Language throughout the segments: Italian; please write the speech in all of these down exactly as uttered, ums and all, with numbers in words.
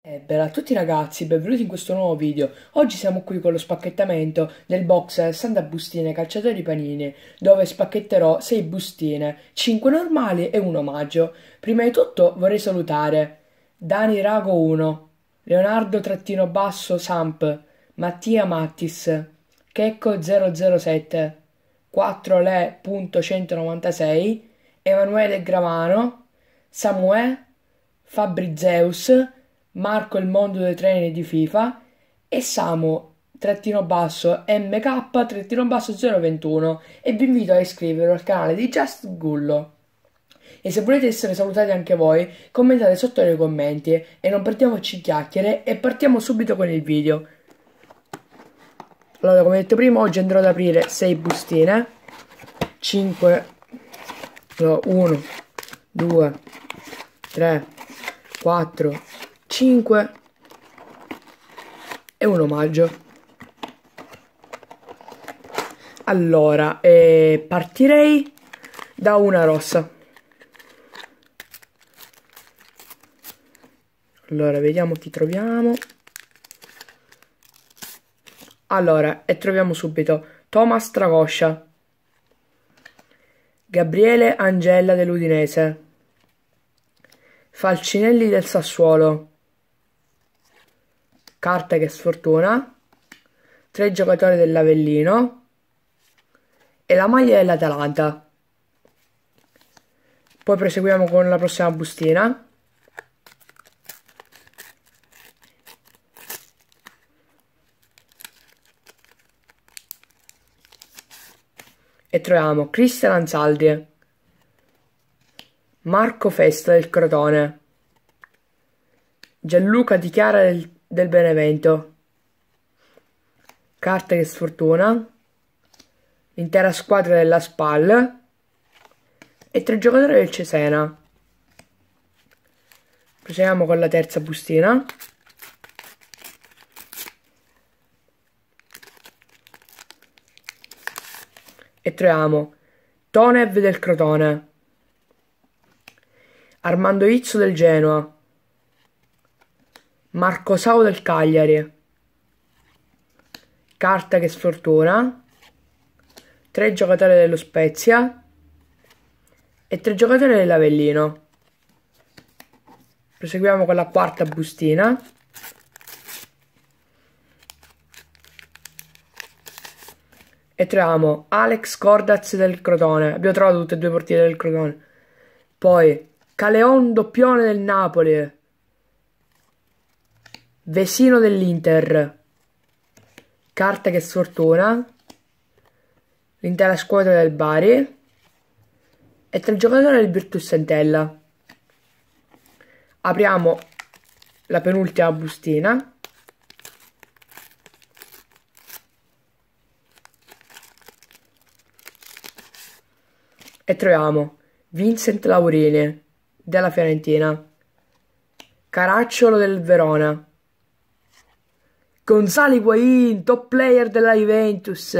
E bella a tutti ragazzi, benvenuti in questo nuovo video. Oggi siamo qui con lo spacchettamento del box sessanta bustine calciatori panini, dove spacchetterò sei bustine, cinque normali e un omaggio. Prima di tutto vorrei salutare Dani Rago uno, Leonardo trattino basso Samp, Mattia Mattis, Checco zero zero sette, quattro le punto centonovantasei, Emanuele Gravano, Samuè, Fabrizeus, Marco il mondo dei treni di FIFA e Samu trattino basso M K trattino basso zero ventuno, e vi invito a iscrivervi al canale di Just Gullo. E se volete essere salutati anche voi, commentate sotto nei commenti e non perdiamoci chiacchiere e partiamo subito con il video. Allora, come detto prima, oggi andrò ad aprire sei bustine, cinque, uno, due, tre, quattro, cinque e un omaggio. Allora, eh, partirei da una rossa. Allora, vediamo chi troviamo. Allora, e troviamo subito Thomas Tragoscia, Gabriele Angella dell'Udinese, Falcinelli del Sassuolo, carta che sfortuna, tre giocatori dell'Avellino e la maglia dell'Atalanta. Poi proseguiamo con la prossima bustina. E troviamo Cristian Ansaldi, Marco Festa del Crotone, Gianluca Di Chiara del, del Benevento, carta che sfortuna, l'intera squadra della Spal e tre giocatori del Cesena. Proseguiamo con la terza bustina. E troviamo Tonev del Crotone, Armando Izzo del Genoa, Marco Sau del Cagliari, carta che sfortuna, tre giocatori dello Spezia e tre giocatori dell'Avellino. Proseguiamo con la quarta bustina. E troviamo Alex Cordaz del Crotone. Abbiamo trovato tutte e due portiere del Crotone. Poi Caleon Doppione del Napoli, Vesino dell'Inter, carta che sfortuna, l'intera squadra del Bari e tre giocatori del Virtus Entella. Apriamo la penultima bustina. E troviamo Vincent Laurini della Fiorentina, Caracciolo del Verona, Gonzalo Higuaín, top player della Juventus,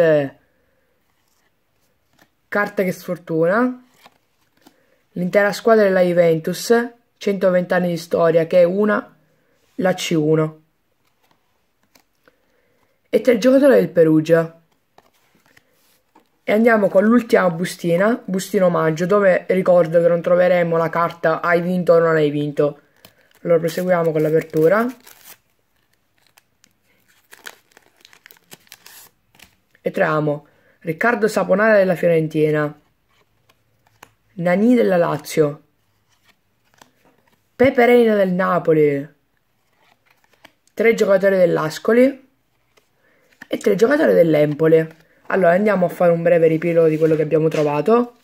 carta che sfortuna, l'intera squadra della Juventus, centoventi anni di storia, che è una, la C uno, e tre giocatori del Perugia. E andiamo con l'ultima bustina, bustino omaggio, dove ricordo che non troveremo la carta hai vinto o non hai vinto. Allora proseguiamo con l'apertura. E troviamo Riccardo Saponara della Fiorentina, Nani della Lazio, Pepe Reina del Napoli, tre giocatori dell'Ascoli e tre giocatori dell'Empoli. Allora andiamo a fare un breve riepilogo di quello che abbiamo trovato.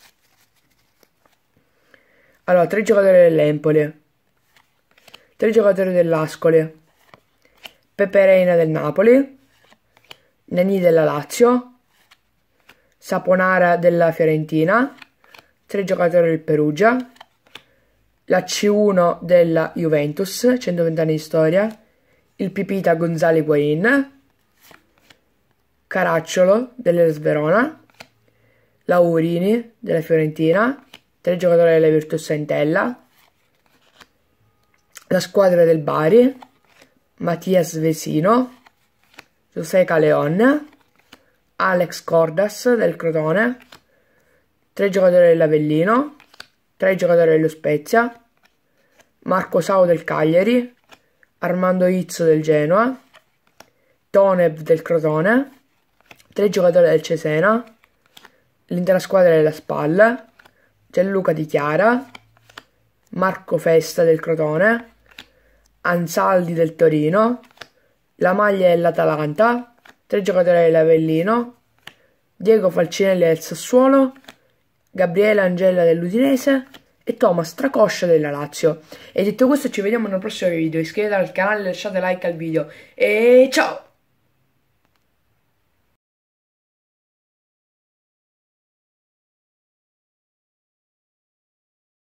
Allora, tre giocatori dell'Empoli, tre giocatori dell'Ascoli, Pepe Reina del Napoli, Nani della Lazio, Saponara della Fiorentina, tre giocatori del Perugia, la C uno della Juventus, centoventi anni di storia, il Pipita Gonzalo Higuaín, Caracciolo dell'Hellas Verona, Laurini della Fiorentina, tre giocatori della Virtus Entella, la squadra del Bari, Mattias Vesino, José Caleon, Alex Cordas del Crotone, tre giocatori dell'Avellino, tre giocatori dello Spezia, Marco Sau del Cagliari, Armando Izzo del Genoa, Tonev del Crotone, tre giocatori del Cesena, l'intera squadra della Spal, Gianluca Di Chiara, Marco Festa del Crotone, Ansaldi del Torino, la maglia dell'Atalanta, tre giocatori dell'Avellino, Diego Falcinelli del Sassuolo, Gabriele Angela dell'Udinese e Thomas Tracoscia della Lazio. E detto questo ci vediamo nel prossimo video, iscrivetevi al canale, lasciate like al video e ciao!